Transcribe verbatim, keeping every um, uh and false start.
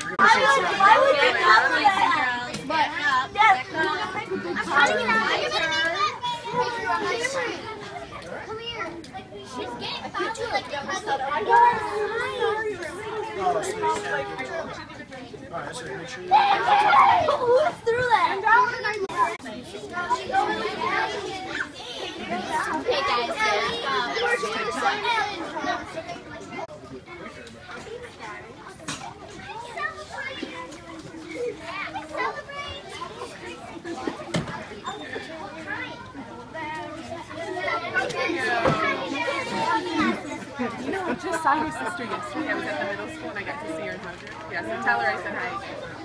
Why would you cover that? But yes, I'm trying to get out. Come here. She's getting found to like the president. Oh, sweet. Alright, so make sure you... Who threw that? Okay, guys. You know, I just saw your sister yesterday. I was at the middle school and I got to see her in Mojo. Yeah, so tell her I said hi.